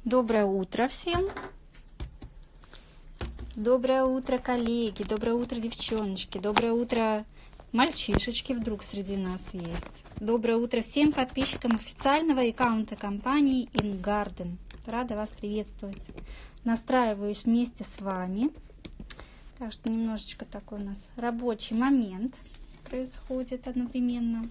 Доброе утро всем! Доброе утро, коллеги! Доброе утро, девчоночки! Доброе утро, мальчишечки, вдруг среди нас есть! Доброе утро всем подписчикам официального аккаунта компании InGarden! Рада вас приветствовать! Настраиваюсь вместе с вами. Так что немножечко такой у нас рабочий момент происходит одновременно.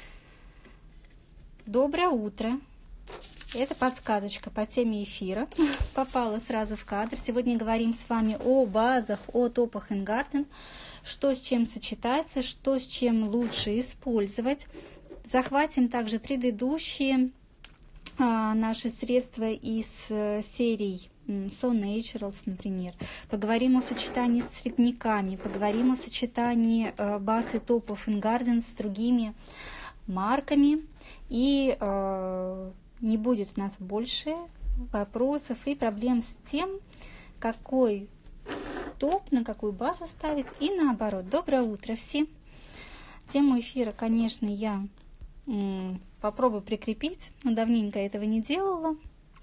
Доброе утро! Это подсказочка по теме эфира. Попала сразу в кадр. Сегодня говорим с вами о базах, о топах InGarden, что с чем сочетается, что с чем лучше использовать. Захватим также предыдущие наши средства из серий So Naturals, например. Поговорим о сочетании с цветниками, поговорим о сочетании баз и топов InGarden с другими марками. И не будет у нас больше вопросов и проблем с тем, какой топ, на какую базу ставить и наоборот. Доброе утро всем! Тему эфира, конечно, я попробую прикрепить, но давненько этого не делала.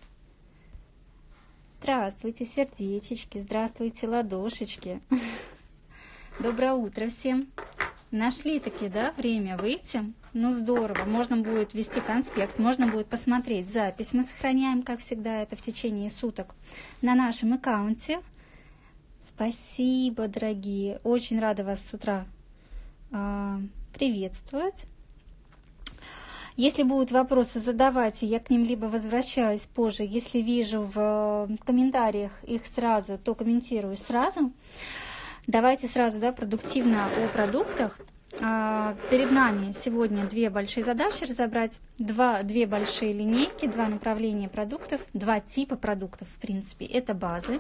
Здравствуйте, сердечечки, здравствуйте, ладошечки. Доброе утро всем! Нашли таки, да, время выйти? Ну, здорово. Можно будет ввести конспект, можно будет посмотреть запись. Мы сохраняем, как всегда, это в течение суток на нашем аккаунте. Спасибо, дорогие. Очень рада вас с утра приветствовать. Если будут вопросы, задавайте, я к ним либо возвращаюсь позже. Если вижу в комментариях их сразу, то комментирую сразу. Давайте сразу, да, продуктивно о продуктах. Перед нами сегодня две большие задачи разобрать, две большие линейки, два направления продуктов, два типа продуктов, в принципе, это базы.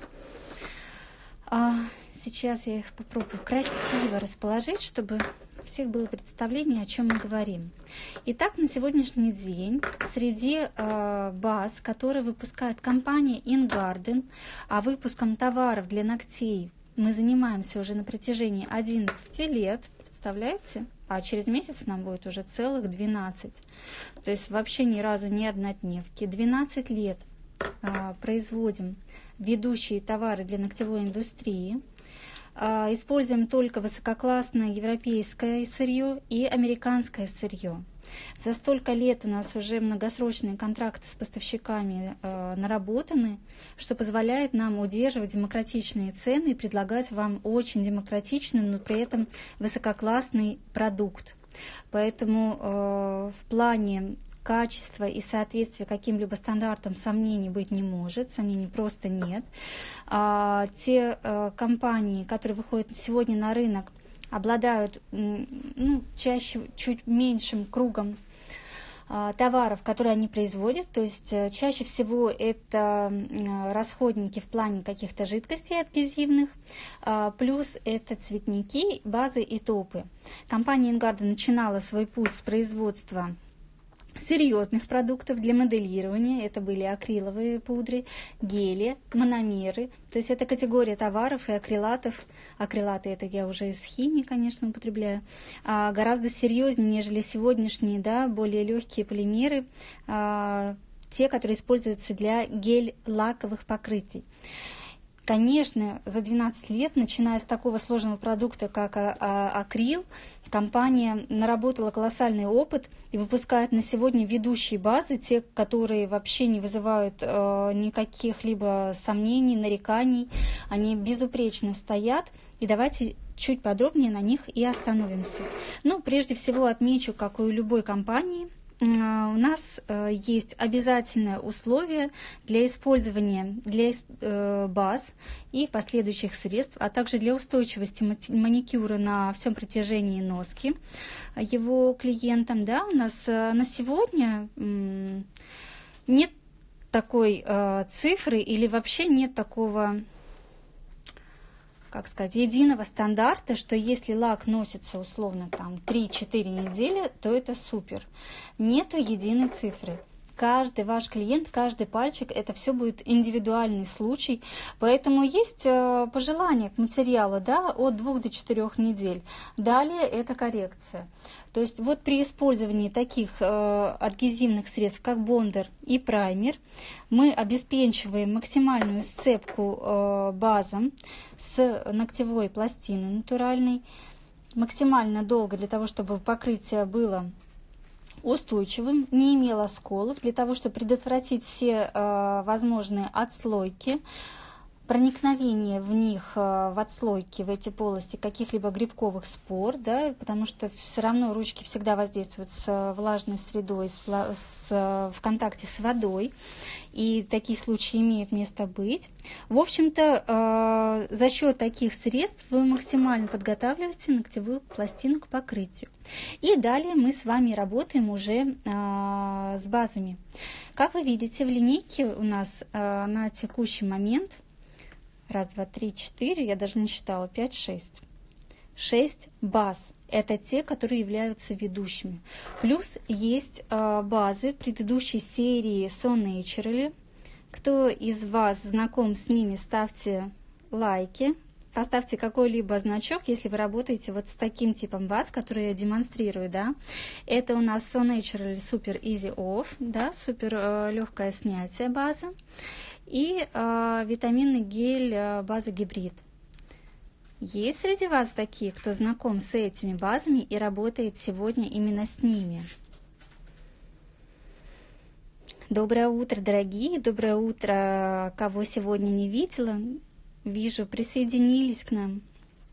Сейчас я их попробую красиво расположить, чтобы у всех было представление, о чем мы говорим. Итак, на сегодняшний день среди баз, которые выпускает компания InGarden, а выпуском товаров для ногтей мы занимаемся уже на протяжении 11 лет, представляете? А через месяц нам будет уже целых 12. То есть вообще ни разу не однодневки. 12 лет производим ведущие товары для ногтевой индустрии. Используем только высококлассное европейское сырье и американское сырье. За столько лет у нас уже многосрочные контракты с поставщиками наработаны, что позволяет нам удерживать демократичные цены и предлагать вам очень демократичный, но при этом высококлассный продукт. Поэтому в плане качества и соответствия каким-либо стандартам сомнений быть не может, сомнений просто нет. Те компании, которые выходят сегодня на рынок, обладают чаще чуть меньшим кругом товаров, которые они производят, то есть чаще всего это расходники в плане каких-то жидкостей адгезивных, плюс это цветники, базы и топы. Компания InGarden начинала свой путь с производства серьезных продуктов для моделирования. Это были акриловые пудры, гели, мономеры. То есть это категория товаров и акрилатов. Акрилаты это я уже из химии, конечно, употребляю. Гораздо серьезнее, нежели сегодняшние, да, более легкие полимеры, те, которые используются для гель-лаковых покрытий. Конечно, за 12 лет, начиная с такого сложного продукта, как акрил, компания наработала колоссальный опыт и выпускает на сегодня ведущие базы, те, которые вообще не вызывают никаких либо сомнений, нареканий. Они безупречно стоят. И давайте чуть подробнее на них и остановимся. Ну, прежде всего отмечу, как и у любой компании, у нас есть обязательное условие для использования баз и последующих средств, а также для устойчивости маникюра на всем протяжении носки его клиентам. Да, у нас на сегодня нет такой цифры или вообще нет такого, как сказать, единого стандарта, что если лак носится условно там 3-4 недели, то это супер. Нету единой цифры. каждый ваш клиент, каждый пальчик, это все будет индивидуальный случай. Поэтому есть пожелание к материалу, да, от 2 до 4 недель. Далее это коррекция. То есть вот при использовании таких адгезивных средств, как бондер и праймер, мы обеспечиваем максимальную сцепку базом с ногтевой пластиной натуральной, максимально долго для того, чтобы покрытие было устойчивым, не имело сколов, для того, чтобы предотвратить все возможные отслойки, проникновение в них, в отслойки, в эти полости каких-либо грибковых спор, да, потому что все равно ручки всегда воздействуют с влажной средой, в контакте с водой, и такие случаи имеют место быть. В общем-то, за счет таких средств вы максимально подготавливаете ногтевую пластину к покрытию. И далее мы с вами работаем уже с базами. Как вы видите, в линейке у нас на текущий момент 1, 2, 3, 4, я даже не считала, 5, 6. 6 баз. Это те, которые являются ведущими. Плюс есть базы предыдущей серии So Naturally. Кто из вас знаком с ними, ставьте лайки. Поставьте какой-либо значок, если вы работаете вот с таким типом баз, который я демонстрирую, да. Это у нас So Naturally Super Easy Off, да, супер легкое снятие базы. И витаминный гель база гибрид. Есть среди вас такие, кто знаком с этими базами и работает сегодня именно с ними? Доброе утро, дорогие, доброе утро, кого сегодня не видела. Вижу, присоединились к нам.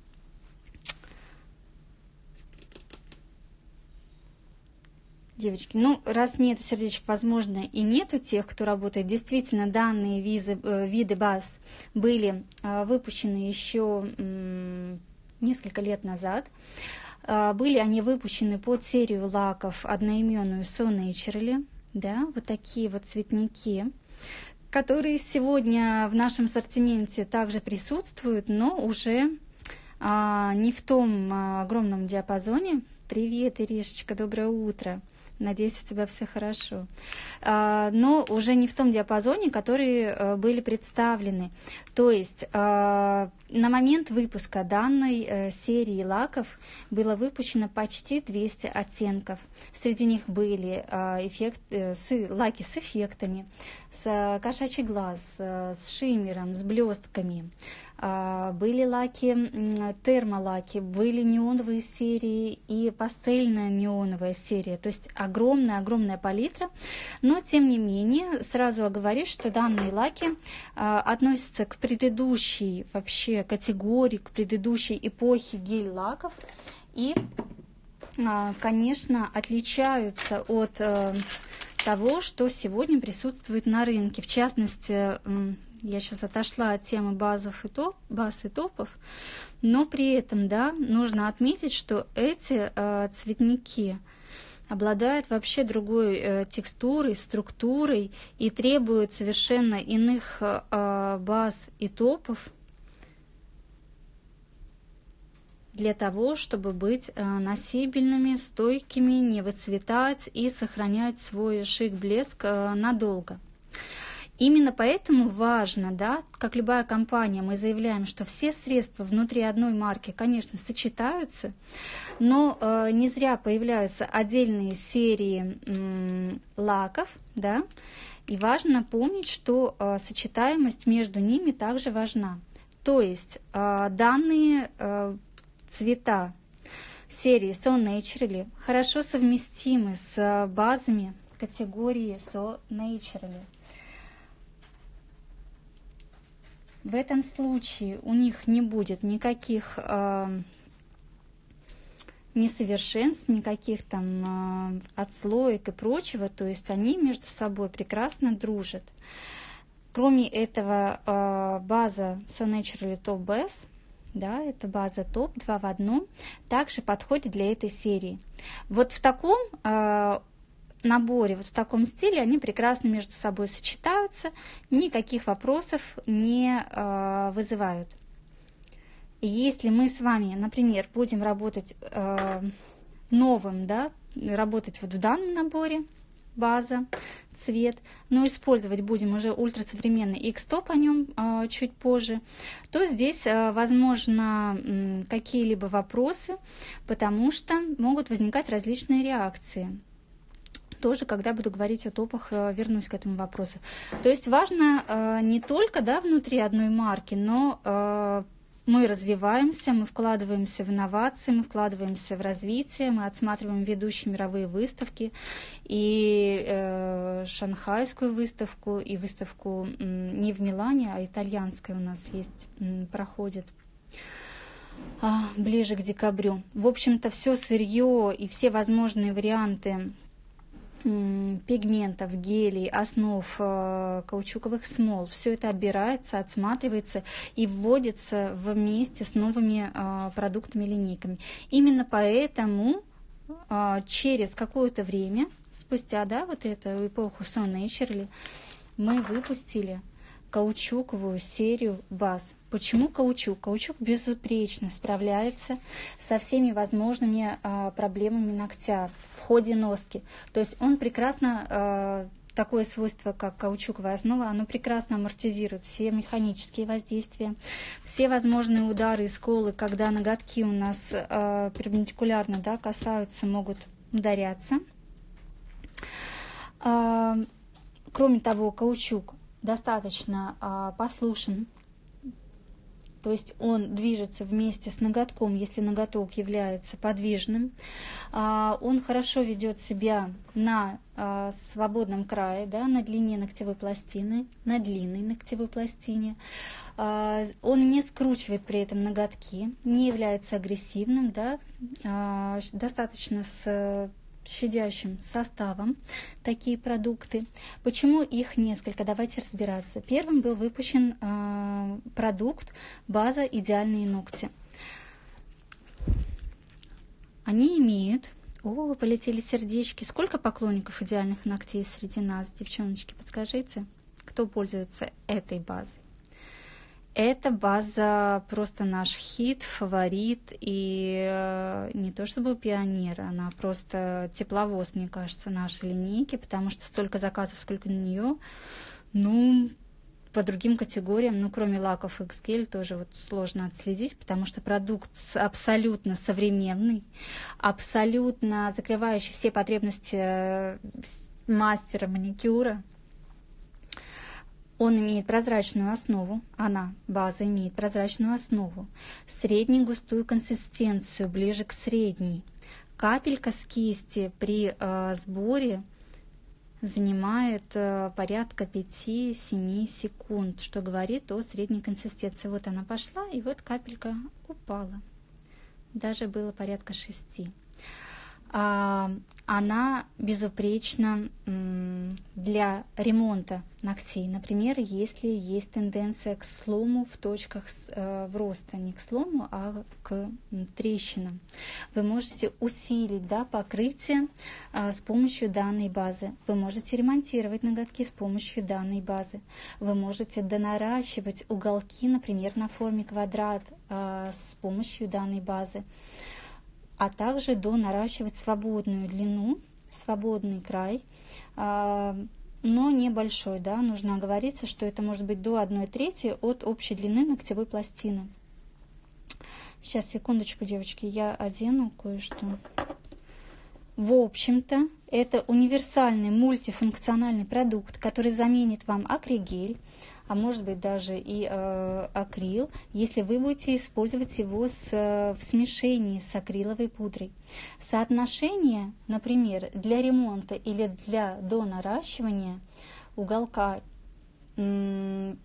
Девочки, ну, раз нету сердечек, возможно, и нету тех, кто работает. Действительно, данные виды баз были выпущены еще несколько лет назад. Были они выпущены под серию лаков одноименную So Naturally, да, вот такие вот цветники, которые сегодня в нашем ассортименте также присутствуют, но уже не в том огромном диапазоне. Привет, Иришечка, доброе утро. Надеюсь, у тебя все хорошо. Но уже не в том диапазоне, которые были представлены. То есть на момент выпуска данной серии лаков было выпущено почти 200 оттенков. Среди них были лаки с эффектами, с кошачий глаз, с шиммером, с блестками. Были лаки, термолаки, были неоновые серии и пастельная неоновая серия. То есть огромная палитра. Но, тем не менее, сразу оговорюсь, что данные лаки относятся к предыдущей вообще категории, к предыдущей эпохе гель-лаков. И, конечно, отличаются от того, что сегодня присутствует на рынке. В частности, я сейчас отошла от темы баз и топов, но при этом, да, нужно отметить, что эти цветники обладают вообще другой текстурой, структурой и требуют совершенно иных баз и топов для того, чтобы быть носибельными, стойкими, не выцветать и сохранять свой шик-блеск надолго. Именно поэтому важно, да, как любая компания, мы заявляем, что все средства внутри одной марки, конечно, сочетаются, но не зря появляются отдельные серии лаков, да, и важно помнить, что сочетаемость между ними также важна. То есть данные цвета серии So Naturally хорошо совместимы с базами категории So Naturally. В этом случае у них не будет никаких несовершенств, никаких там отслоек и прочего, то есть они между собой прекрасно дружат. Кроме этого, база So Naturally Top Base, да, это база топ 2 в 1, также подходит для этой серии. Вот в таком наборе, вот в таком стиле они прекрасно между собой сочетаются, никаких вопросов не вызывают. Если мы с вами, например, будем работать новым, да, работать вот в данном наборе, база, цвет, но использовать будем уже ультрасовременный X-Top, о нем чуть позже, то здесь возможно какие-либо вопросы, потому что могут возникать различные реакции. Тоже, когда буду говорить о топах, вернусь к этому вопросу. То есть важно не только, да, внутри одной марки, но мы развиваемся, мы вкладываемся в инновации, мы вкладываемся в развитие, мы отсматриваем ведущие мировые выставки, и шанхайскую выставку, и выставку не в Милане, а итальянская у нас есть, проходит ближе к декабрю. В общем-то, все сырье и все возможные варианты пигментов, гелей, основ, каучуковых смол, все это отбирается, отсматривается и вводится вместе с новыми продуктами, линейками. Именно поэтому через какое-то время, спустя, да, вот эту эпоху So Naturally, мы выпустили каучуковую серию баз. Почему каучук? Каучук безупречно справляется со всеми возможными проблемами ногтя в ходе носки. То есть он прекрасно, такое свойство, как каучуковая основа, оно прекрасно амортизирует все механические воздействия, все возможные удары и сколы, когда ноготки у нас перпендикулярно, да, касаются, могут ударяться. Кроме того, каучук достаточно послушен, то есть он движется вместе с ноготком, если ноготок является подвижным. Он хорошо ведет себя на свободном крае, да, на длине ногтевой пластины, на длинной ногтевой пластине. Он не скручивает при этом ноготки, не является агрессивным, да, достаточно с щадящим составом такие продукты. Почему их несколько? Давайте разбираться. Первым был выпущен продукт база «Идеальные ногти». Они имеют... О, полетели сердечки. Сколько поклонников идеальных ногтей среди нас, девчоночки? Подскажите, кто пользуется этой базой? Эта база просто наш хит, фаворит, и не то чтобы пионер, она просто тепловоз, мне кажется, нашей линейки, потому что столько заказов, сколько на нее, ну, по другим категориям, ну, кроме лаков X-Gel, тоже вот сложно отследить, потому что продукт абсолютно современный, абсолютно закрывающий все потребности мастера маникюра. Он имеет прозрачную основу, база имеет прозрачную основу, среднюю густую консистенцию, ближе к средней. Капелька с кисти при сборе занимает порядка 5-7 секунд, что говорит о средней консистенции. Вот она пошла, и вот капелька упала. Даже было порядка 6. Она безупречна для ремонта ногтей. Например, если есть тенденция к слому в точках в роста, не к слому, а к трещинам, вы можете усилить, да, покрытие с помощью данной базы. Вы можете ремонтировать ноготки с помощью данной базы. Вы можете донаращивать уголки, например, на форме квадрат с помощью данной базы, а также донаращивать свободную длину, свободный край, но небольшой, да, нужно оговориться, что это может быть до 1/3 от общей длины ногтевой пластины. Сейчас, секундочку, девочки, я одену кое-что. В общем-то, это универсальный мультифункциональный продукт, который заменит вам акригель, а может быть даже и акрил, если вы будете использовать его в смешении с акриловой пудрой. Соотношение, например, для ремонта или для донаращивания уголка 60%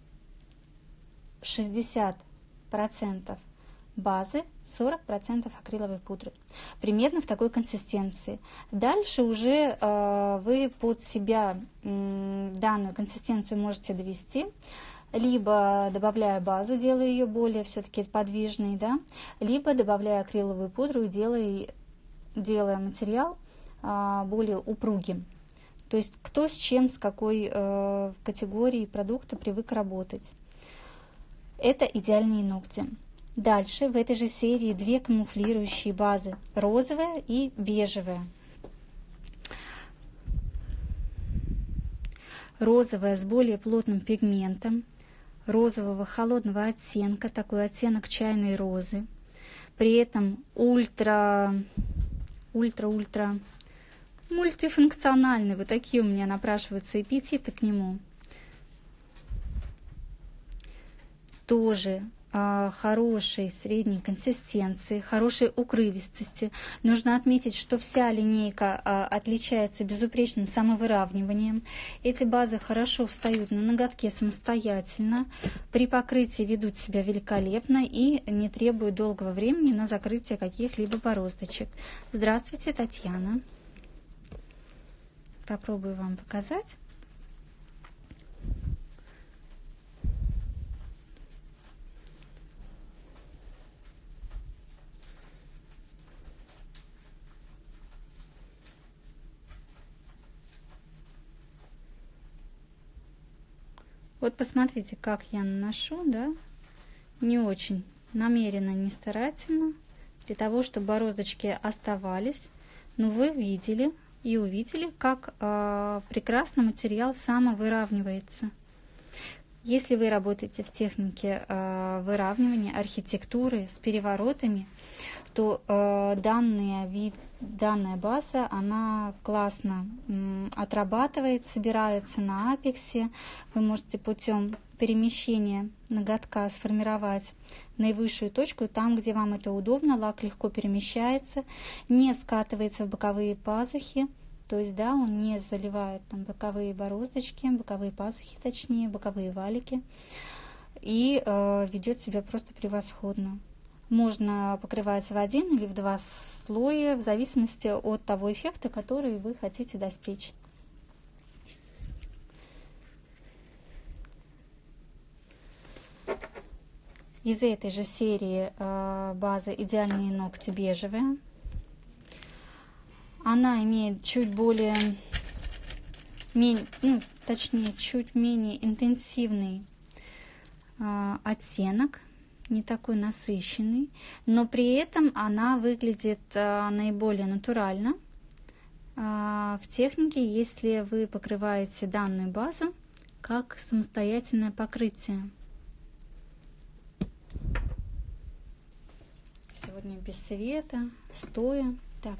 базы, 40% акриловой пудры. Примерно в такой консистенции. Дальше уже вы под себя данную консистенцию можете довести, либо добавляя базу, делая ее более все-таки подвижной, да, либо добавляя акриловую пудру и делая материал более упругим. То есть кто с чем, с какой категорией продукта привык работать. Это идеальные ногти. Дальше в этой же серии 2 камуфлирующие базы, розовая и бежевая. розовая с более плотным пигментом, розового холодного оттенка, такой оттенок чайной розы. При этом ультра мультифункциональный. Вот такие у меня напрашиваются эпитеты к нему. Тоже хорошей средней консистенции, хорошей укрывистости. Нужно отметить, что вся линейка отличается безупречным самовыравниванием. Эти базы хорошо встают на ноготке самостоятельно, при покрытии ведут себя великолепно и не требуют долгого времени на закрытие каких-либо бороздочек. Здравствуйте, Татьяна. Попробую вам показать. Вот посмотрите, как я наношу, да, не очень намеренно, не старательно, для того, чтобы бороздочки оставались. Но вы видели и увидели, как прекрасно материал самовыравнивается. Если вы работаете в технике выравнивания, архитектуры с переворотами, то данная база, она классно отрабатывает, собирается на апексе. Вы можете путем перемещения ноготка сформировать наивысшую точку, там, где вам это удобно, лак легко перемещается, не скатывается в боковые пазухи. То есть, да, он не заливает там боковые бороздочки, боковые пазухи, точнее, боковые валики, и ведет себя просто превосходно. Можно покрывать в 1 или в 2 слоя, в зависимости от того эффекта, который вы хотите достичь. Из этой же серии база «Идеальные ногти» бежевая. Она имеет чуть более, чуть менее интенсивный оттенок, не такой насыщенный, но при этом она выглядит наиболее натурально в технике, если вы покрываете данную базу как самостоятельное покрытие. Сегодня без света, стоя. Так.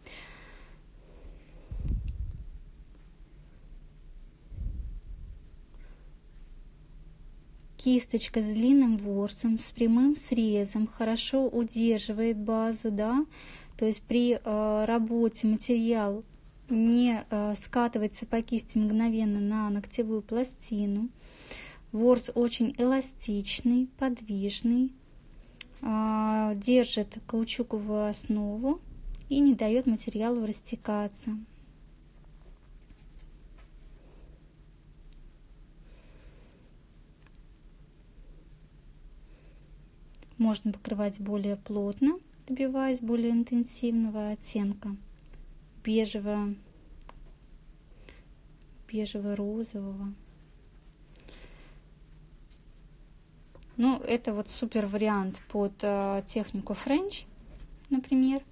Кисточка с длинным ворсом, с прямым срезом, хорошо удерживает базу, да, то есть при работе материал не скатывается по кисти мгновенно на ногтевую пластину. Ворс очень эластичный, подвижный, держит каучуковую основу и не дает материалу растекаться. Можно покрывать более плотно, добиваясь более интенсивного оттенка бежево-розового. Ну, это вот супер вариант под технику Френч, например.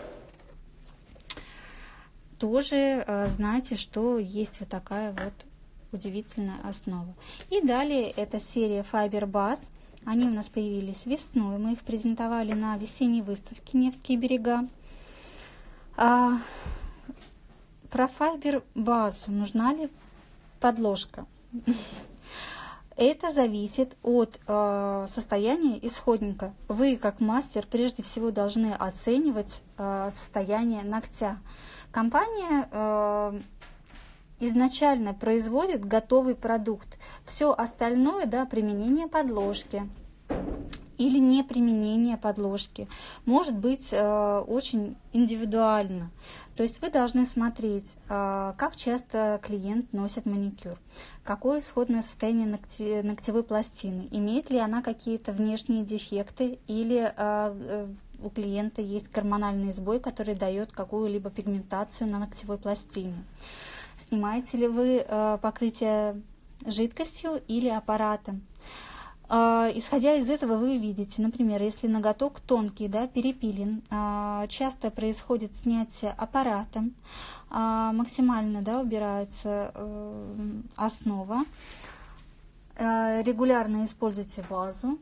Тоже знаете, что есть вот такая вот удивительная основа. И далее это серия Fiber Base. Они у нас появились весной, мы их презентовали на весенней выставке «Невские берега». Про Fiber базу нужна ли подложка? Это зависит от состояния исходника. Вы, как мастер, прежде всего должны оценивать состояние ногтя. Компания изначально производит готовый продукт. Все остальное, да, применение подложки или не применение подложки может быть очень индивидуально. То есть вы должны смотреть, как часто клиент носит маникюр, какое исходное состояние ногтевой пластины, имеет ли она какие-то внешние дефекты или у клиента есть гормональный сбой, который дает какую-либо пигментацию на ногтевой пластине. Снимаете ли вы покрытие жидкостью или аппаратом? Исходя из этого вы видите, например, если ноготок тонкий, да, перепилен, часто происходит снятие аппаратом, максимально, да, убирается основа. Регулярно используйте базу.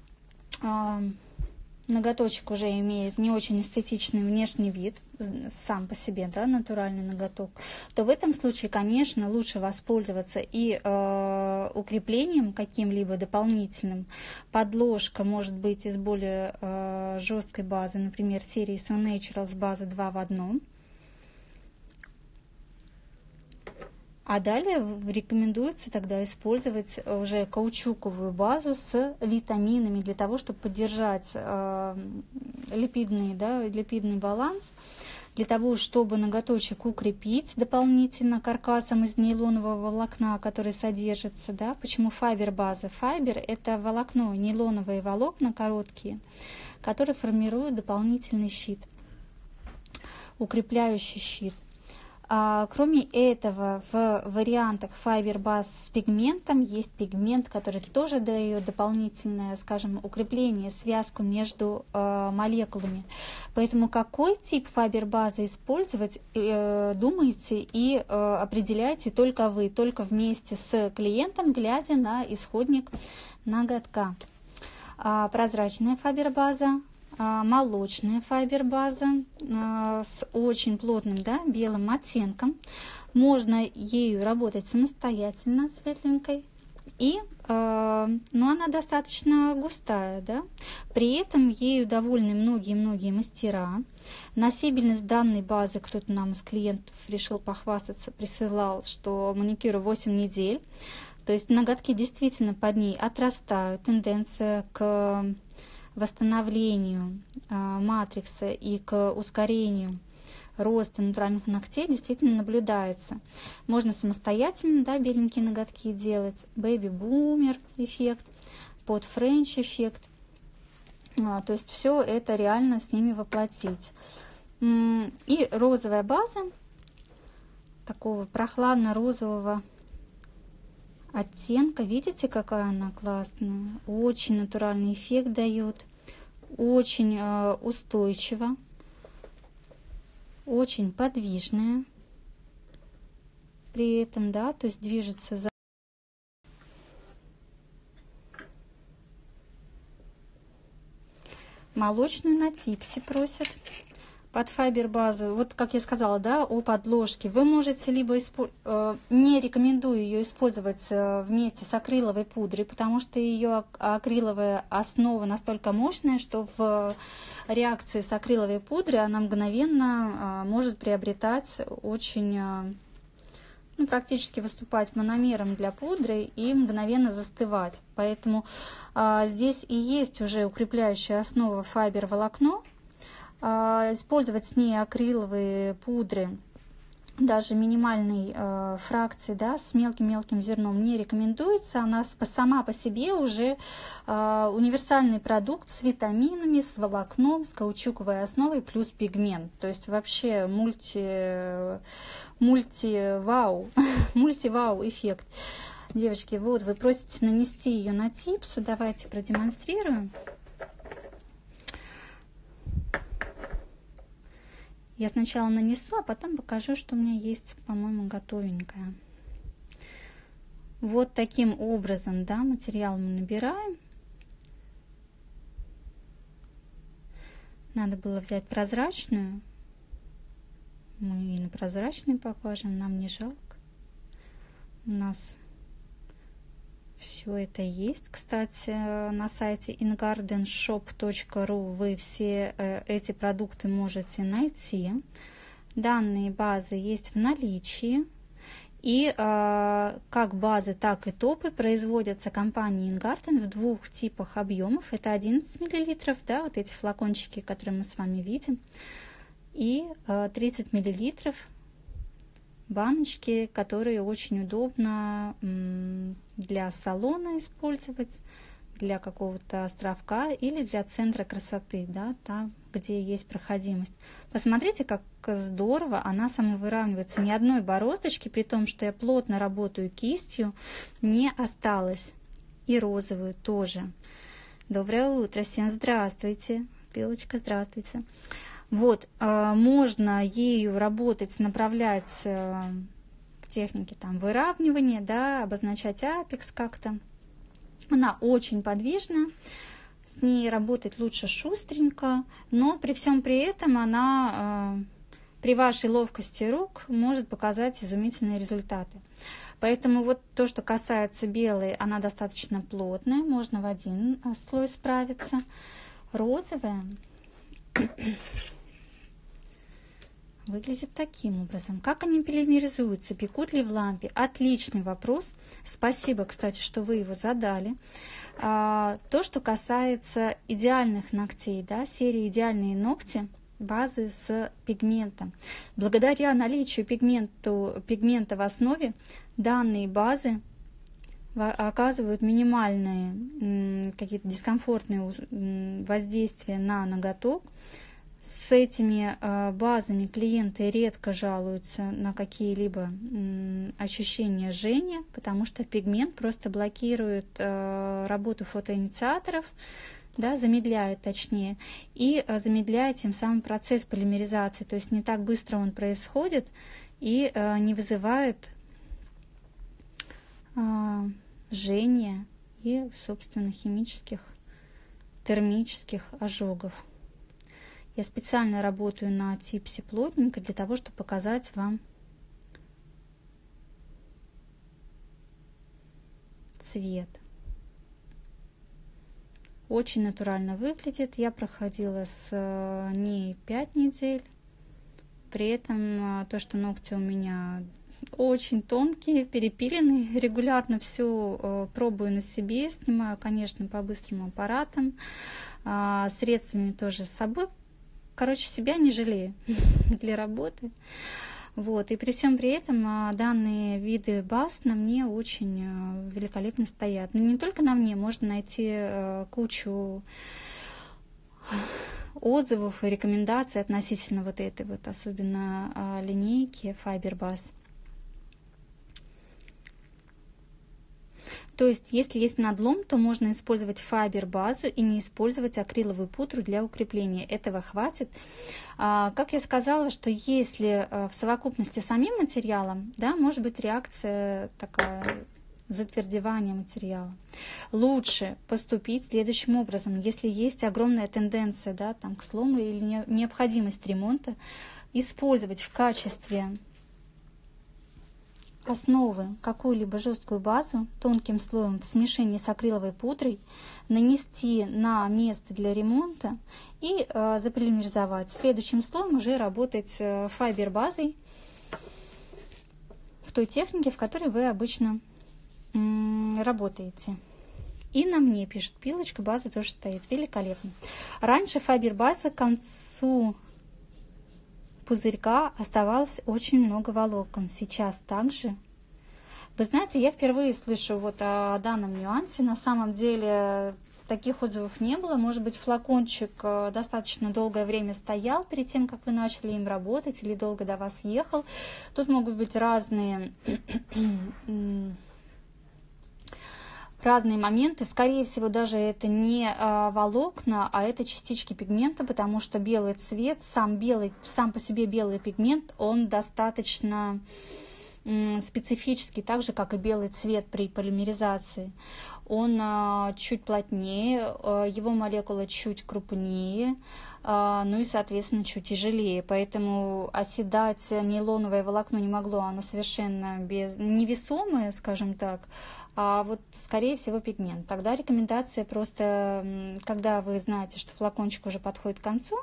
Ноготочек уже имеет не очень эстетичный внешний вид, сам по себе, да, натуральный ноготок, то в этом случае, конечно, лучше воспользоваться и укреплением каким-либо дополнительным. Подложка может быть из более жесткой базы, например, серии So Naturals база 2 в 1. А далее рекомендуется тогда использовать уже каучуковую базу с витаминами для того, чтобы поддержать липидный баланс, для того, чтобы ноготочек укрепить дополнительно каркасом из нейлонового волокна, который содержится. Да? Почему файбер-база? Файбер – это волокно, нейлоновые волокна короткие, которые формируют дополнительный щит, укрепляющий щит. Кроме этого, в вариантах файбер-баз с пигментом есть пигмент, который тоже дает дополнительное, скажем, укрепление, связку между молекулами. Поэтому какой тип файбер-базы использовать, думаете и определяйте только вы, только вместе с клиентом, глядя на исходник ноготка. Прозрачная файбер-база, молочная файбер-база с очень плотным, да, белым оттенком. Можно ею работать самостоятельно, светленькой. Но она достаточно густая, да? При этом ею довольны многие-многие мастера. Носибельность данной базы, кто-то нам из клиентов решил похвастаться, присылал, что маникюру 8 недель. То есть ноготки действительно под ней отрастают. Тенденция к восстановлению матрикса и к ускорению роста натуральных ногтей действительно наблюдается. Можно самостоятельно, да, беленькие ноготки делать, бэби-бумер эффект, под-френч эффект. То есть все это реально с ними воплотить. И розовая база такого прохладно-розового оттенка. Видите, какая она классная? Очень натуральный эффект дает, очень устойчиво, очень подвижная при этом, да, то есть движется за... Молочную на типсе просят под файбер-базу. Вот как я сказала, да, о подложке. Вы можете либо не рекомендую ее использовать вместе с акриловой пудрой, потому что ее акриловая основа настолько мощная, что в реакции с акриловой пудрой она мгновенно может приобретать очень, ну, практически выступать мономером для пудры и мгновенно застывать. Поэтому здесь и есть уже укрепляющая основа файбер-волокно. Использовать с ней акриловые пудры даже минимальной фракции, да, с мелким-мелким зерном не рекомендуется. Она сама по себе уже универсальный продукт с витаминами, с волокном, с каучуковой основой плюс пигмент. То есть вообще мульти-вау эффект. Девочки, вот вы просите нанести ее на типсу. Давайте продемонстрирую. Я сначала нанесу, а потом покажу, что у меня есть, по-моему, готовенькое. Вот таким образом, да, материал мы набираем. Надо было взять прозрачную. Мы и на прозрачной покажем, нам не жалко. У нас все это есть. Кстати, на сайте ingardenshop.ru вы все эти продукты можете найти. Данные базы есть в наличии. И как базы, так и топы производятся компанией InGarden в двух типах объемов. Это 11 мл, да, вот эти флакончики, которые мы с вами видим, и 30 мл баночки, которые очень удобно для салона использовать, для какого-то островка или для центра красоты, да, там, где есть проходимость. Посмотрите, как здорово она самовыравнивается. Ни одной бороздочки, при том, что я плотно работаю кистью, не осталось. и розовую тоже. Доброе утро всем, здравствуйте, Белочка, здравствуйте. Вот, можно ею работать, направлять в технике там выравнивания, да, обозначать апекс как-то. Она очень подвижна, с ней работать лучше шустренько, но при всем при этом она при вашей ловкости рук может показать изумительные результаты. Поэтому вот то, что касается белой, она достаточно плотная, можно в один слой справиться. Розовая выглядит таким образом. Как они полимеризуются, пекут ли в лампе? Отличный вопрос. Спасибо, кстати, что вы его задали. То, что касается идеальных ногтей, да, серии «Идеальные ногти», базы с пигментом. Благодаря наличию пигмента в основе, данные базы оказывают минимальные какие-то дискомфортные воздействия на ноготок. С этими базами клиенты редко жалуются на какие-либо ощущения жжения, потому что пигмент просто блокирует работу фотоинициаторов, да, замедляет точнее, и замедляет тем самым процесс полимеризации, то есть не так быстро он происходит и не вызывает жжения и, собственно, химических, термических ожогов. Я специально работаю на типсе плотненько для того, чтобы показать вам цвет. Очень натурально выглядит. Я проходила с ней 5 недель. При этом то, что ногти у меня очень тонкие, перепиленные, регулярно все пробую на себе, снимаю, конечно, по быстрым аппаратам, средствами тоже с собой. Короче, себя не жалею для работы. Вот. И при всем при этом данные виды баз на мне очень великолепно стоят. Но не только на мне, можно найти кучу отзывов и рекомендаций относительно вот этой вот, особенно линейки Fiber Buzz. То есть, если есть надлом, то можно использовать файбер-базу и не использовать акриловую пудру для укрепления. Этого хватит. Как я сказала, что если в совокупности с самим материалом, да, может быть реакция такая, затвердевание материала. Лучше поступить следующим образом. Если есть огромная тенденция, да, там, к слому или необходимость ремонта, использовать в качестве основы какую-либо жесткую базу тонким слоем в смешении с акриловой пудрой, нанести на место для ремонта и заполимеризовать. Следующим слоем уже работать файбер-базой в той технике, в которой вы обычно работаете. И на мне, пишет Пилочка, база тоже стоит. Великолепно. Раньше файбер-база к концу пузырька оставалось очень много волокон. Сейчас также. Вы знаете, я впервые слышу вот о данном нюансе. На самом деле таких отзывов не было. Может быть, флакончик достаточно долгое время стоял перед тем, как вы начали им работать, или долго до вас ехал. Тут могут быть разные моменты. Скорее всего, даже это не волокна, а это частички пигмента, потому что белый цвет, сам по себе белый пигмент, он достаточно специфический, так же, как и белый цвет при полимеризации. Он чуть плотнее, его молекула чуть крупнее, ну и, соответственно, чуть тяжелее. Поэтому оседать нейлоновое волокно не могло, оно совершенно невесомое, скажем так, а вот, скорее всего, пигмент. Тогда рекомендация просто, когда вы знаете, что флакончик уже подходит к концу,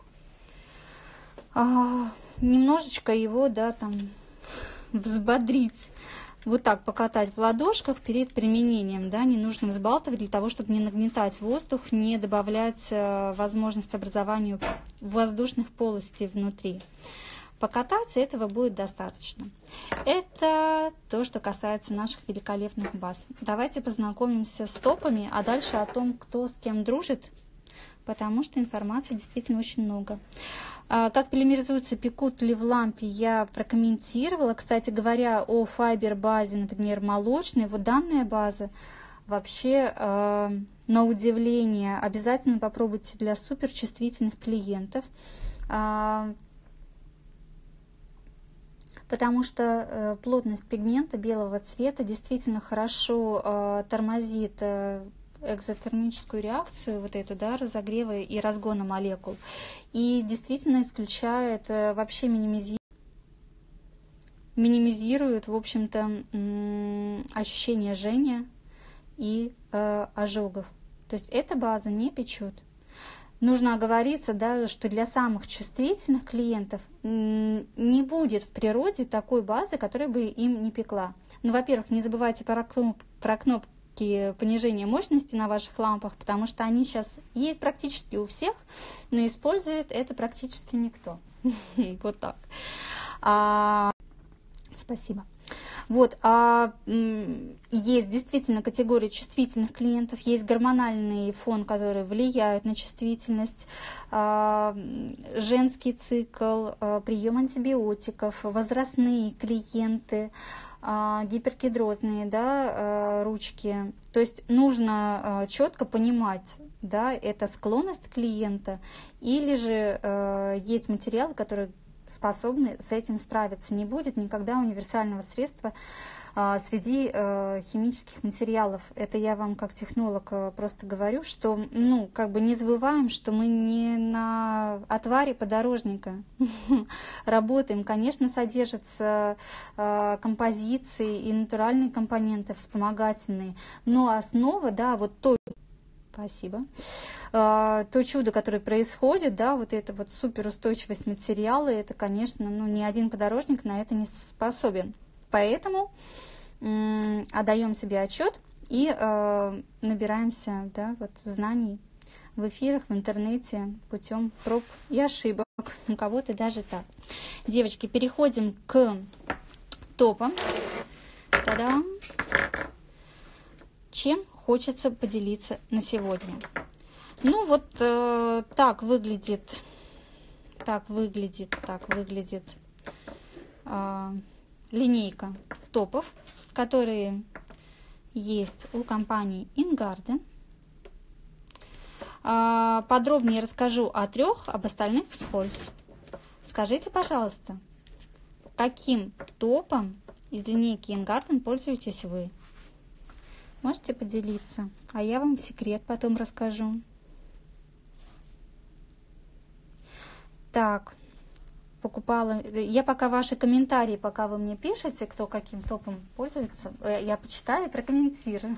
немножечко его, да, там, взбодрить, вот так покатать в ладошках перед применением, да, не нужно взбалтывать для того, чтобы не нагнетать воздух, не добавлять возможность образования воздушных полостей внутри. Покататься этого будет достаточно. Это то, что касается наших великолепных баз. Давайте познакомимся с топами, а дальше о том, кто с кем дружит, потому что информации действительно очень много. Как полимеризуются, пекут ли в лампе, я прокомментировала. Кстати говоря, о файбер-базе, например, молочной, вот данная база вообще, на удивление, обязательно попробуйте для суперчувствительных клиентов, потому что плотность пигмента белого цвета действительно хорошо тормозит экзотермическую реакцию, вот эту, да, разогрева и разгона молекул, и действительно исключает, вообще минимизирует, в общем-то, ощущение жжения и ожогов. То есть эта база не печет. Нужно оговориться, да, что для самых чувствительных клиентов не будет в природе такой базы, которая бы им не пекла. Ну, во-первых, не забывайте про кнопки понижения мощности на ваших лампах, потому что они сейчас есть практически у всех, но использует это практически никто. Вот так. Спасибо. Вот, есть действительно категория чувствительных клиентов, есть гормональный фон, который влияет на чувствительность, женский цикл, прием антибиотиков, возрастные клиенты, гиперкидрозные, да, ручки. То есть нужно четко понимать, да, это склонность клиента или же есть материалы, которые способны с этим справиться. Не будет никогда универсального средства среди химических материалов. Это я вам как технолог просто говорю, что, ну, как бы не забываем, что мы не на отваре подорожника работаем. Конечно, содержатся композиции и натуральные компоненты вспомогательные, но основа, да, вот то, спасибо. То чудо, которое происходит, да, вот это вот суперустойчивость материала, это, конечно, ну, ни один подорожник на это не способен. Поэтому отдаем себе отчет и набираемся, да, вот, знаний в эфирах, в интернете путем проб и ошибок. У кого-то даже так. Девочки, переходим к топам. Та-дам! Чем хочется поделиться на сегодня? Ну вот так выглядит линейка топов, которые есть у компании InGarden. Подробнее расскажу о 3, об остальных вскользь. Скажите, пожалуйста, каким топом из линейки InGarden пользуетесь вы? Можете поделиться, а я вам секрет потом расскажу. Так, покупала. Я пока ваши комментарии, пока вы мне пишете, кто каким топом пользуется, я почитаю и прокомментирую.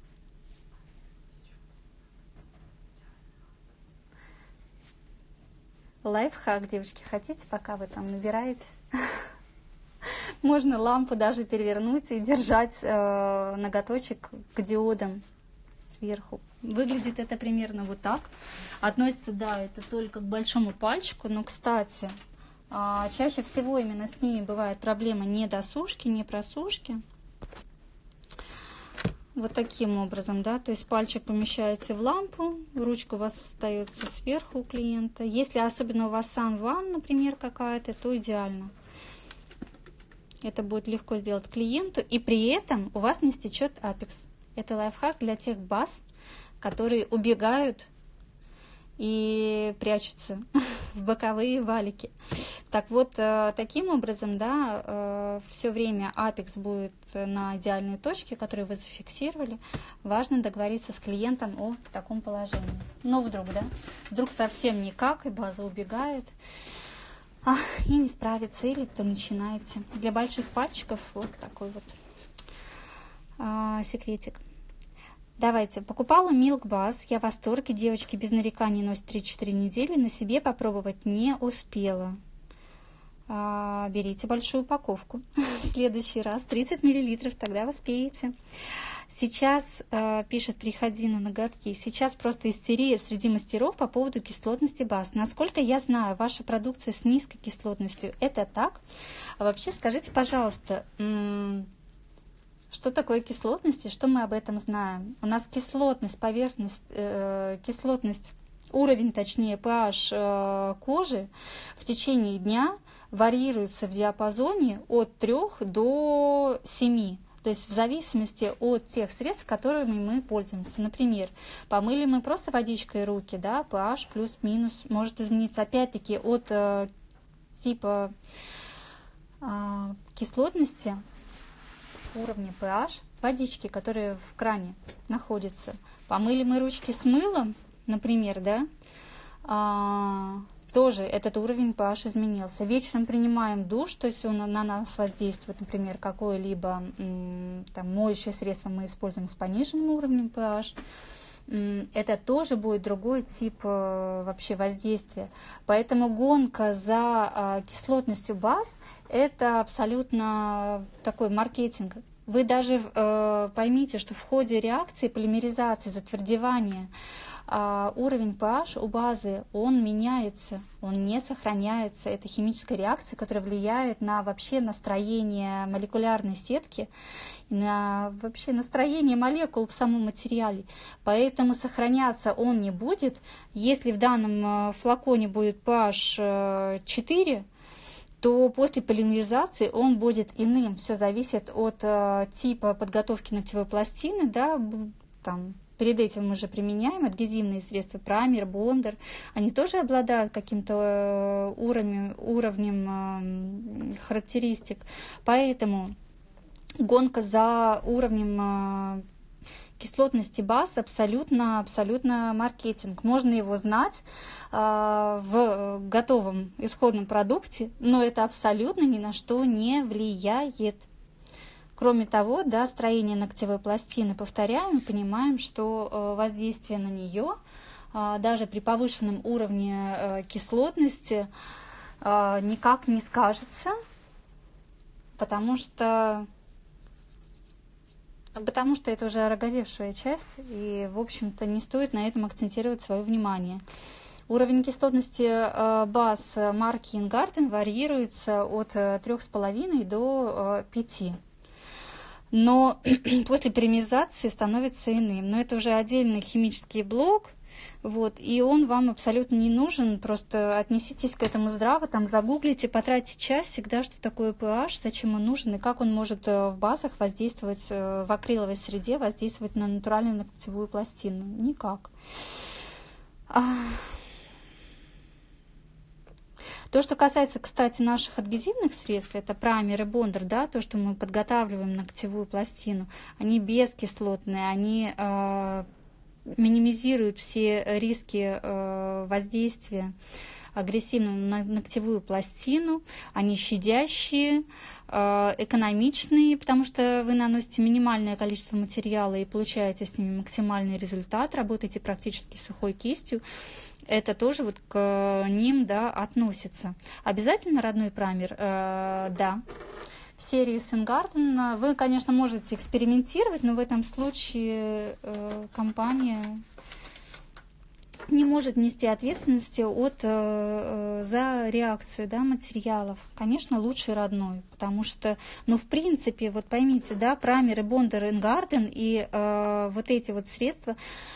Лайфхак, девочки, хотите, пока вы там набираетесь? Можно лампу даже перевернуть и держать ноготочек к диодам сверху. Выглядит это примерно вот так. Относится, да, это только к большому пальчику, но, кстати, чаще всего именно с ними бывает проблема не досушки, не просушки. Вот таким образом, да, то есть пальчик помещаете в лампу, ручка у вас остается сверху у клиента. Если особенно у вас сан-ван, например, какая-то, то идеально. Это будет легко сделать клиенту, и при этом у вас не стечет апекс. Это лайфхак для тех баз, которые убегают и прячутся в боковые валики. Так вот, таким образом, да, все время апекс будет на идеальной точке, которую вы зафиксировали. Важно договориться с клиентом о таком положении. Но вдруг совсем никак, и база убегает, и не справится, или то начинаете. Для больших пальчиков вот такой вот секретик. Давайте. Покупала Milk Buzz. Я в восторге. Девочки без нареканий носят 3-4 недели. На себе попробовать не успела. Берите большую упаковку. В следующий раз 30 мл, тогда успеете. Сейчас, пишет, приходи на ноготки, сейчас просто истерия среди мастеров по поводу кислотности баз. Насколько я знаю, ваша продукция с низкой кислотностью, это так? А вообще скажите, пожалуйста, что такое кислотность и что мы об этом знаем? У нас кислотность, уровень, точнее, pH кожи в течение дня варьируется в диапазоне от 3 до 7. То есть в зависимости от тех средств, которыми мы пользуемся. Например, помыли мы просто водичкой руки, да, pH плюс-минус может измениться. Опять-таки от типа кислотности, уровня pH водички, которые в кране находятся. Помыли мы ручки с мылом, например, да, тоже этот уровень pH изменился. Вечером принимаем душ, то есть он на нас воздействует, например, какое-либо там моющее средство мы используем с пониженным уровнем pH. Это тоже будет другой тип вообще воздействия. Поэтому гонка за кислотностью баз – это абсолютно такой маркетинг. Вы даже поймите, что в ходе реакции полимеризации, затвердевания, уровень pH у базы, он меняется, он не сохраняется. Это химическая реакция, которая влияет на вообще настроение молекулярной сетки, на вообще настроение молекул в самом материале. Поэтому сохраняться он не будет. Если в данном флаконе будет pH 4, то после полимеризации он будет иным. Все зависит от типа подготовки ногтевой пластины, да, там. Перед этим мы же применяем адгезивные средства, праймер, бондер. Они тоже обладают каким-то уровнем характеристик. Поэтому гонка за уровнем кислотности баз абсолютно маркетинг. Можно его знать в готовом исходном продукте, но это абсолютно ни на что не влияет. Кроме того, да, строение ногтевой пластины повторяем и понимаем, что воздействие на нее даже при повышенном уровне кислотности никак не скажется, потому что это уже ороговевшая часть, и, в общем-то, не стоит на этом акцентировать свое внимание. Уровень кислотности баз марки Ingarden варьируется от 3,5 до 5. Но после полимеризации становится иным. Но это уже отдельный химический блок, вот, и он вам абсолютно не нужен. Просто отнеситесь к этому здраво, там загуглите, потратьте час всегда, что такое pH, зачем он нужен и как он может в базах воздействовать, в акриловой среде воздействовать на натуральную ногтевую пластину. Никак. То, что касается, кстати, наших адгезивных средств, это праймер и бондер, да, то, что мы подготавливаем ногтевую пластину, они бескислотные, они минимизируют все риски воздействия агрессивного на ногтевую пластину, они щадящие, экономичные, потому что вы наносите минимальное количество материала и получаете с ними максимальный результат, работаете практически сухой кистью. Это тоже вот к ним, да, относится. Обязательно родной праймер? Да. В серии с Ingarden вы, конечно, можете экспериментировать, но в этом случае компания не может нести ответственности за реакцию, да, материалов. Конечно, лучше родной, потому что, ну, в принципе, вот поймите, да, праймеры, бондер, Ingarden и вот эти вот средства.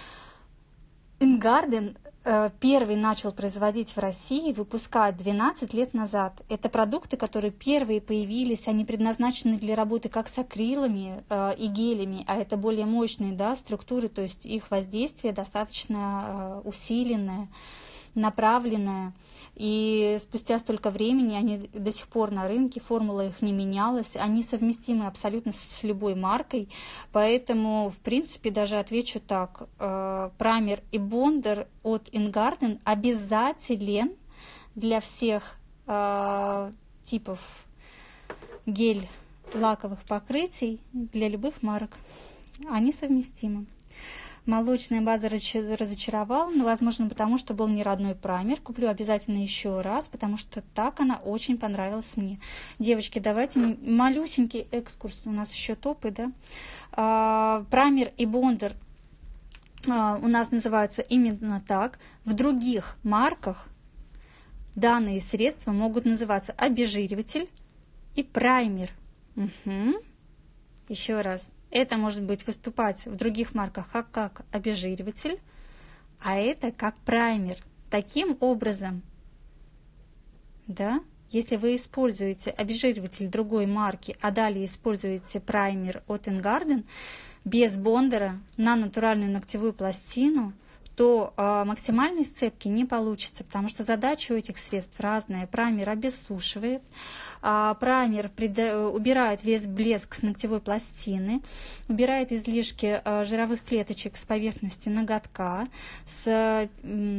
Ingarden первый начал производить в России, выпускать 12 лет назад. Это продукты, которые первые появились, они предназначены для работы как с акрилами и гелями, а это более мощные, да, структуры, то есть их воздействие достаточно усиленное, направленное. И спустя столько времени они до сих пор на рынке, формула их не менялась, они совместимы абсолютно с любой маркой, поэтому, в принципе, даже отвечу так, праймер и бондер от Ingarden обязателен для всех типов гель-лаковых покрытий, для любых марок, они совместимы. Молочная база разочаровала, но, возможно, потому что был не родной праймер. Куплю обязательно еще раз, потому что так она очень понравилась мне. Девочки, давайте малюсенький экскурс. У нас еще топы, да? Праймер и бондер у нас называются именно так. В других марках данные средства могут называться обезжириватель и праймер. Угу. Еще раз. Это может быть выступать в других марках как обезжириватель, а это как праймер. Таким образом, да, Если вы используете обезжириватель другой марки, а далее используете праймер от InGarden без бондера на натуральную ногтевую пластину, то максимальной сцепки не получится, потому что задача у этих средств разная. Праймер обессушивает, праймер убирает весь блеск с ногтевой пластины, убирает излишки жировых клеточек с поверхности ноготка, с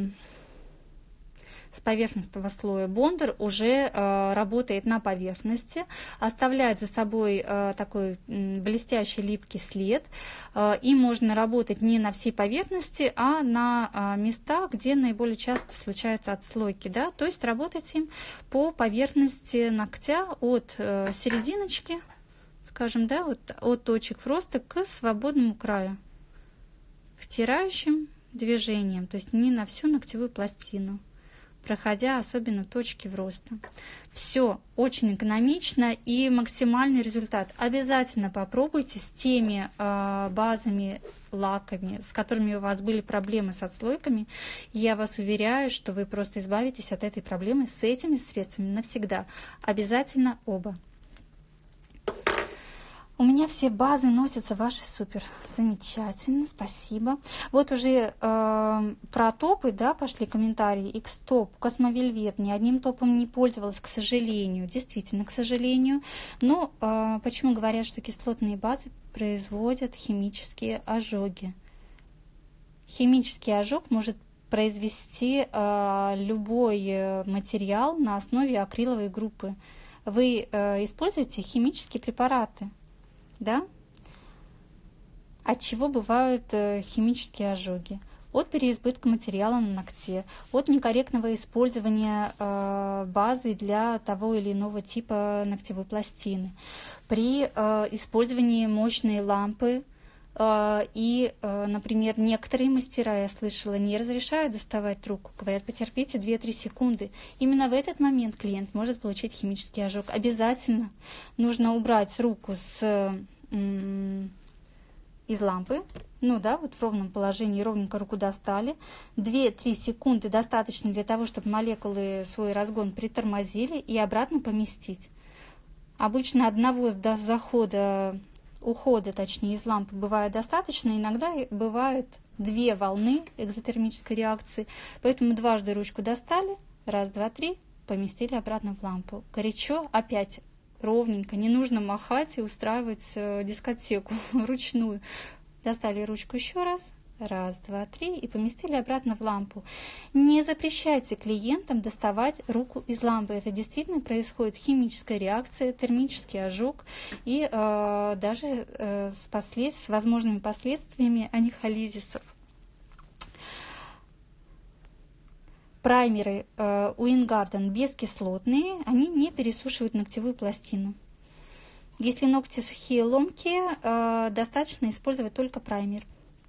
поверхностного слоя. Бондер уже работает на поверхности, оставляет за собой такой блестящий липкий след, и можно работать не на всей поверхности, а на местах, где наиболее часто случаются отслойки, да? То есть работать им по поверхности ногтя от серединочки, скажем, да, от точек фроста к свободному краю, втирающим движением, то есть не на всю ногтевую пластину, проходя особенно точки вроста. Все очень экономично и максимальный результат. Обязательно попробуйте с теми базами, лаками, с которыми у вас были проблемы с отслойками. Я вас уверяю, что вы просто избавитесь от этой проблемы с этими средствами навсегда. Обязательно оба. У меня все базы носятся ваши, супер, замечательно, спасибо. Вот уже про топы, да, пошли комментарии. X-топ, Космовельвет, ни одним топом не пользовалась, к сожалению, действительно, к сожалению. Но почему говорят, что кислотные базы производят химические ожоги? Химический ожог может произвести любой материал на основе акриловой группы. Вы используете химические препараты, да? От чего бывают химические ожоги? От переизбытка материала на ногте, от некорректного использования базы для того или иного типа ногтевой пластины, при использовании мощной лампы. И, например, некоторые мастера, я слышала, не разрешают доставать руку, говорят, потерпите 2-3 секунды. Именно в этот момент клиент может получить химический ожог. Обязательно нужно убрать руку из лампы, ну да, вот в ровном положении, ровненько руку достали. 2-3 секунды достаточно для того, чтобы молекулы свой разгон притормозили и обратно поместить. Обычно одного ухода, точнее, из лампы бывает достаточно, иногда бывает 2 волны экзотермической реакции, поэтому дважды ручку достали, 1, 2, 3, поместили обратно в лампу. Горячо, опять ровненько, не нужно махать и устраивать дискотеку ручную. Достали ручку еще раз, 1, 2, 3 и поместили обратно в лампу. Не запрещайте клиентам доставать руку из лампы. Это действительно происходит химическая реакция, термический ожог и даже с возможными последствиями анихолизисов. Праймеры у InGarden бескислотные, они не пересушивают ногтевую пластину. Если ногти сухие, ломкие, достаточно использовать только праймер.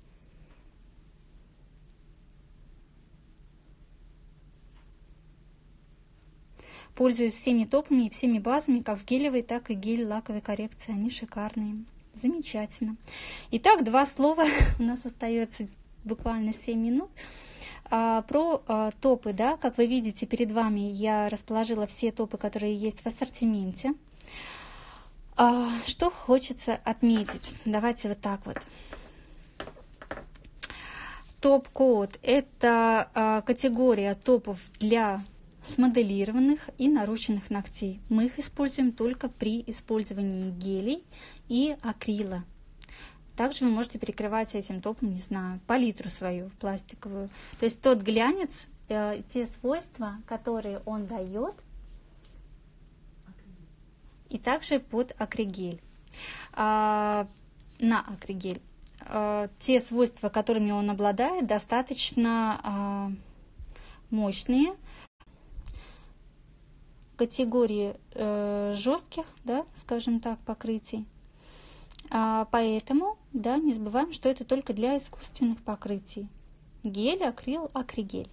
Пользуюсь всеми топами и всеми базами, как в гелевой, так и гель-лаковой коррекции. Они шикарные. Замечательно. Итак, 2 слова. У нас остается буквально 7 минут. Про топы, да, как вы видите, перед вами я расположила все топы, которые есть в ассортименте. Что хочется отметить? Давайте вот так вот. Топ-коут – это категория топов для смоделированных и нарощенных ногтей. Мы их используем только при использовании гелей и акрила. Также вы можете перекрывать этим топом, не знаю, палитру свою пластиковую. То есть тот глянец, те свойства, которые он дает, и также под акригель. На акригель. Те свойства, которыми он обладает, достаточно мощные. Категории жестких, да, скажем так, покрытий. Поэтому, да, не забываем, что это только для искусственных покрытий. Гель, акрил, акригель.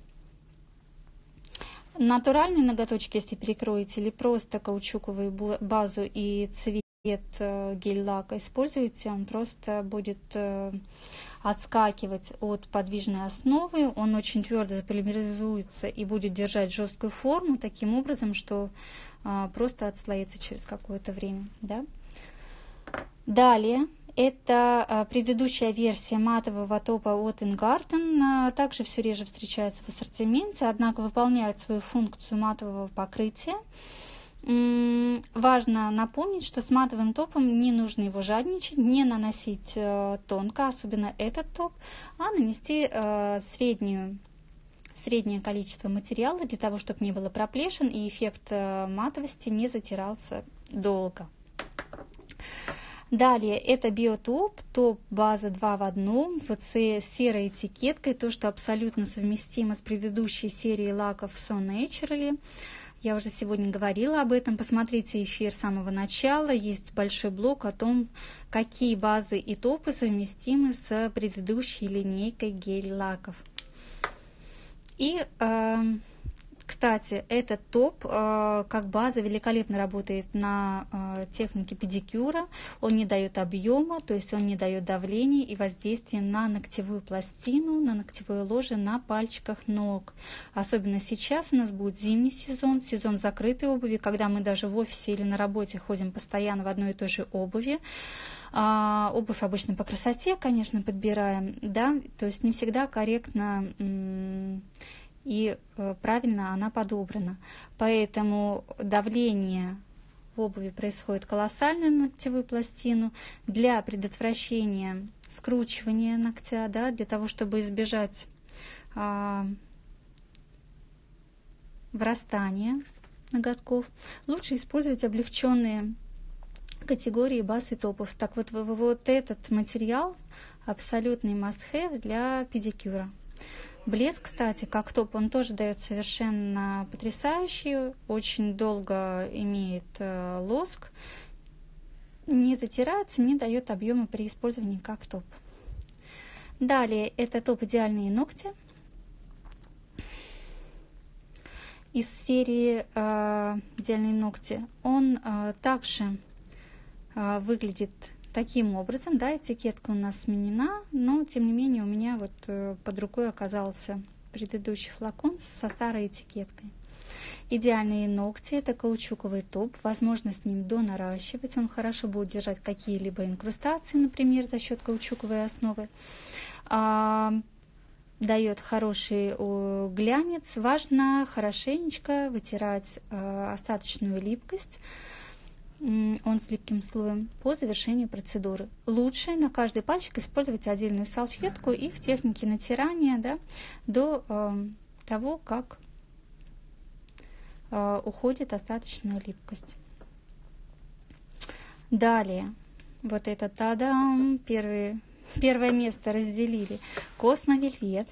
Натуральные ноготочки, если перекроете, или просто каучуковую базу и цвет гель-лака используете, он просто будет отскакивать от подвижной основы, он очень твердо заполимеризуется и будет держать жесткую форму таким образом, что просто отслоится через какое-то время. Да? Далее, это предыдущая версия матового топа от Ingarten, также все реже встречается в ассортименте, однако выполняет свою функцию матового покрытия. Важно напомнить, что с матовым топом не нужно его жадничать, не наносить тонко, особенно этот топ, а нанести среднее количество материала для того, чтобы не было проплешин и эффект матовости не затирался долго. Далее это биотоп, топ база 2 в 1, ВЦ с серой этикеткой, то, что абсолютно совместимо с предыдущей серией лаков So Naturally. Я уже сегодня говорила об этом, посмотрите эфир с самого начала, есть большой блог о том, какие базы и топы совместимы с предыдущей линейкой гель-лаков. И, кстати, этот топ как база великолепно работает на технике педикюра, он не дает объема, то есть он не дает давления и воздействия на ногтевую пластину, на ногтевое ложе, на пальчиках ног. Особенно сейчас у нас будет зимний сезон, сезон закрытой обуви, когда мы даже в офисе или на работе ходим постоянно в одной и той же обуви. Обувь обычно по красоте, конечно, подбираем, да, то есть не всегда корректно и правильно она подобрана. Поэтому давление в обуви происходит колоссальное на ногтевую пластину. Для предотвращения скручивания ногтя, да, для того, чтобы избежать врастания ноготков, лучше использовать облегченные категории баз и топов. Так вот этот материал абсолютный must-have для педикюра. Блеск, кстати, как топ, он тоже дает совершенно потрясающий, очень долго имеет лоск, не затирается, не дает объема при использовании как топ. Далее это топ «Идеальные ногти» из серии «Идеальные ногти». Он также выглядит таким образом, да, этикетка у нас сменена, но тем не менее у меня вот под рукой оказался предыдущий флакон со старой этикеткой. Идеальные ногти — это каучуковый топ, возможно с ним донаращивать, он хорошо будет держать какие-либо инкрустации, например, за счет каучуковой основы, дает хороший глянец, важно хорошенечко вытирать остаточную липкость, он с липким слоем, по завершению процедуры. Лучше на каждый пальчик использовать отдельную салфетку и в технике натирания, да, до того, как уходит остаточная липкость. Далее, вот это тадам, первое место разделили. Космо-вельвет.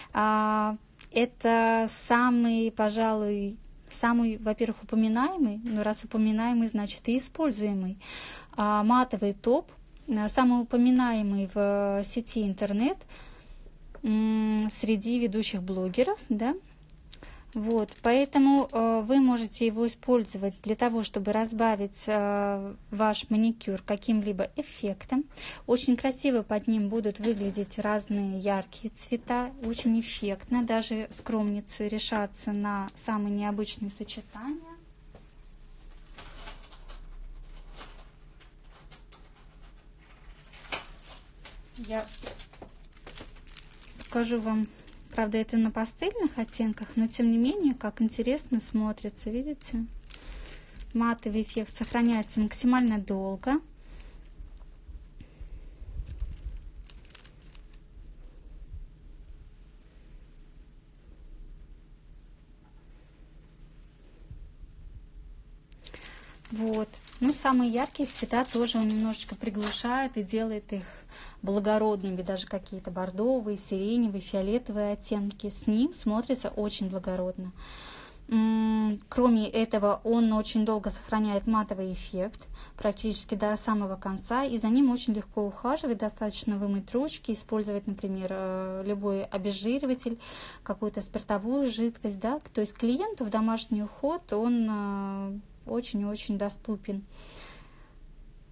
Это самый, пожалуй, во-первых, упоминаемый, но раз упоминаемый, значит и используемый матовый топ, самый упоминаемый в сети интернет среди ведущих блогеров, да. Вот, поэтому вы можете его использовать для того, чтобы разбавить ваш маникюр каким-либо эффектом. Очень красиво под ним будут выглядеть разные яркие цвета, очень эффектно. Даже скромницы решатся на самые необычные сочетания. Я покажу вам. Правда, это на пастельных оттенках, но тем не менее, как интересно смотрится, видите? Матовый эффект сохраняется максимально долго. Вот. Ну, самые яркие цвета тоже он немножечко приглушает и делает их благородными, даже какие-то бордовые, сиреневые, фиолетовые оттенки. С ним смотрится очень благородно. Кроме этого, он очень долго сохраняет матовый эффект, практически до самого конца, и за ним очень легко ухаживать, достаточно вымыть ручки, использовать, например, любой обезжириватель, какую-то спиртовую жидкость, да, то есть клиенту в домашний уход он очень-очень доступен.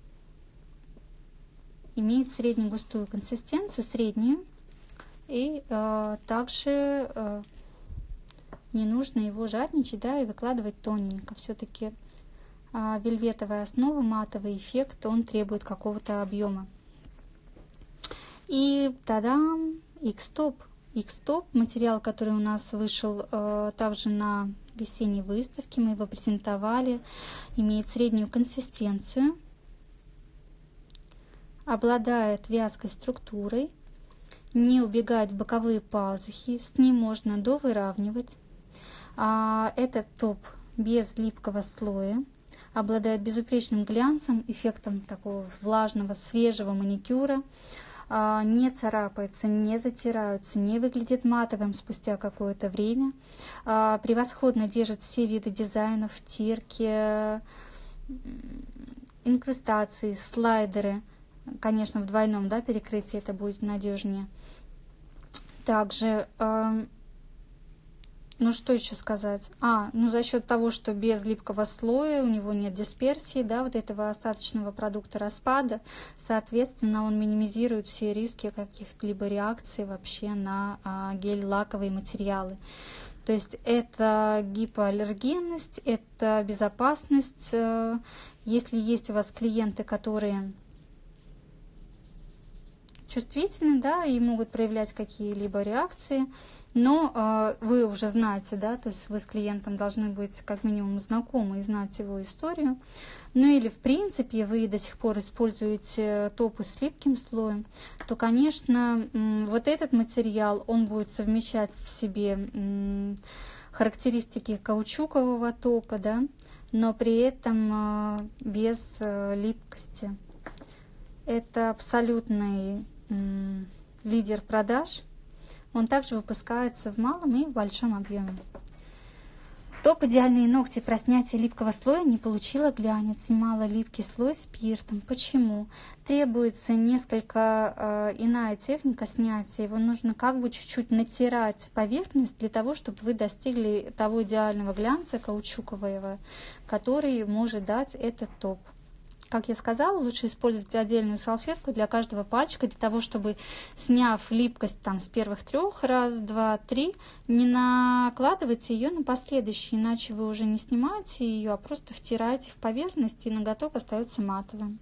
имеет средне-густую консистенцию, среднюю, и также не нужно его жадничать, да, и выкладывать тоненько. Все-таки вельветовая основа, матовый эффект, он требует какого-то объема. И тадам, X-Top. X-Top, материал, который у нас вышел также на весенней выставке, мы его презентовали, имеет среднюю консистенцию, обладает вязкой структурой, не убегает в боковые пазухи, с ним можно довыравнивать. Этот топ без липкого слоя, обладает безупречным глянцем, эффектом такого влажного, свежего маникюра, не царапается, не затирается, не выглядит матовым спустя какое-то время, превосходно держит все виды дизайнов, втирки, инкрустации, слайдеры. Конечно, в двойном, да, перекрытии это будет надежнее. Также, ну что еще сказать? Ну за счет того, что без липкого слоя, у него нет дисперсии, да, вот этого остаточного продукта распада, соответственно, он минимизирует все риски каких-либо реакций вообще на гель-лаковые материалы. То есть это гипоаллергенность, это безопасность. Если есть у вас клиенты, которые чувствительны, да, и могут проявлять какие-либо реакции, но вы уже знаете, да, то есть вы с клиентом должны быть как минимум знакомы и знать его историю. Ну или в принципе вы до сих пор используете топы с липким слоем, то, конечно, вот этот материал, он будет совмещать в себе характеристики каучукового топа, да, но при этом без липкости. Это абсолютный лидер продаж. Он также выпускается в малом и в большом объеме. Топ «Идеальные ногти» про снятие липкого слоя не получила глянец, снимала липкий слой спиртом. Почему? Требуется несколько иная техника снятия. Его нужно как бы чуть-чуть натирать поверхность для того, чтобы вы достигли того идеального глянца каучукового, который может дать этот топ. Как я сказала, лучше использовать отдельную салфетку для каждого пальчика, для того, чтобы, сняв липкость там с первых 3, раз, 2, 3, не накладывайте ее на последующие, иначе вы уже не снимаете ее, а просто втираете в поверхность, и ноготок остается матовым.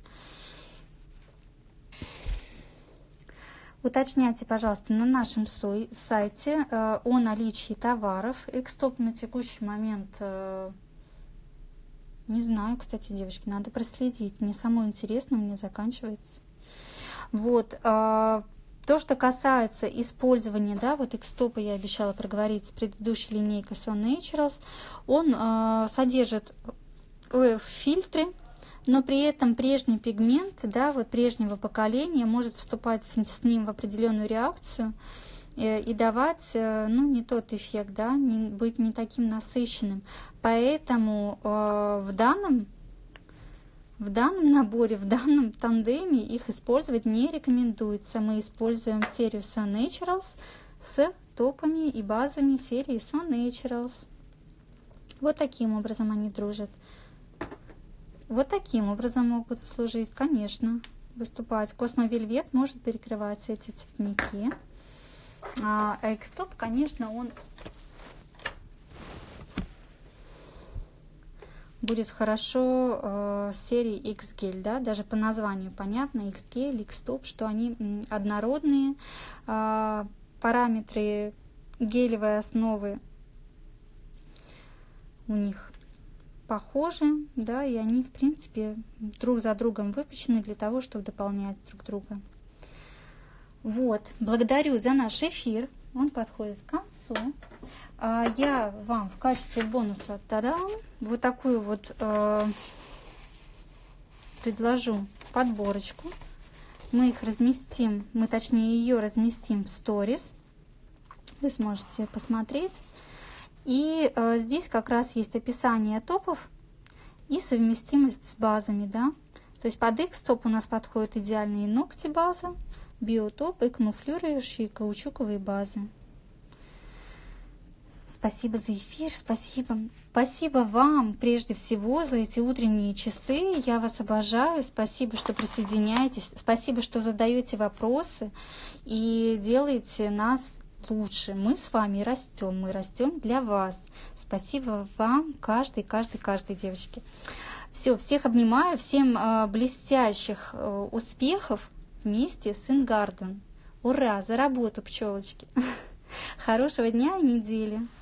Уточняйте, пожалуйста, на нашем сайте о наличии товаров. X-Top на текущий момент... Не знаю, кстати, девочки, надо проследить. Мне самое интересно, мне заканчивается. Вот. То, что касается использования, да, вот X-Top я обещала проговорить с предыдущей линейкой Son Naturals, он содержит фильтры, но при этом прежний пигмент, да, вот прежнего поколения может вступать с ним в определенную реакцию и давать, ну, не тот эффект, да, быть не таким насыщенным. Поэтому в данном наборе, в данном тандеме их использовать не рекомендуется. Мы используем серию Son Naturals с топами и базами серии Son Naturals. Вот таким образом они дружат. Вот таким образом могут служить, конечно, выступать. Космовельвет может перекрывать эти цветники. А X-Top, конечно, он будет хорошо с серии X-Gel, да, даже по названию понятно, X-Gel, X-Top, что они однородные, параметры гелевой основы у них похожи, да, и они, в принципе, друг за другом выпущены для того, чтобы дополнять друг друга. Вот, благодарю за наш эфир, он подходит к концу. Я вам в качестве бонуса вот такую вот предложу подборочку. Мы их разместим, точнее ее разместим в сторис. Вы сможете посмотреть. И здесь как раз есть описание топов и совместимость с базами, да. То есть под X-Top у нас подходят идеальные ногти база, биотоп и камуфлирующие каучуковые базы. Спасибо за эфир, спасибо. Спасибо вам прежде всего за эти утренние часы. Я вас обожаю. Спасибо, что присоединяетесь. Спасибо, что задаете вопросы и делаете нас лучше. Мы с вами растем. Мы растем для вас. Спасибо вам, каждой, девочки. Все, всех обнимаю. Всем блестящих успехов вместе с InGarden. Ура! За работу, пчелочки! Хорошего дня и недели!